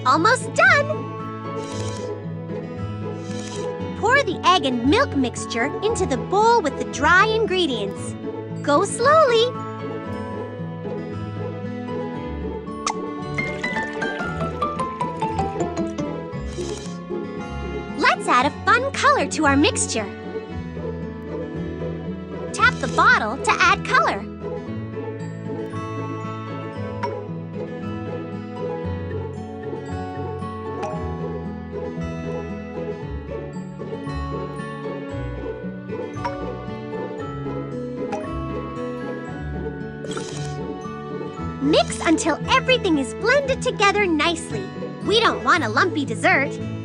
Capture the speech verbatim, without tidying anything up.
Almost done! Pour the egg and milk mixture into the bowl with the dry ingredients. Go slowly. Let's add a fun color to our mixture. Tap the bottle to add color. Mix until everything is blended together nicely. We don't want a lumpy dessert.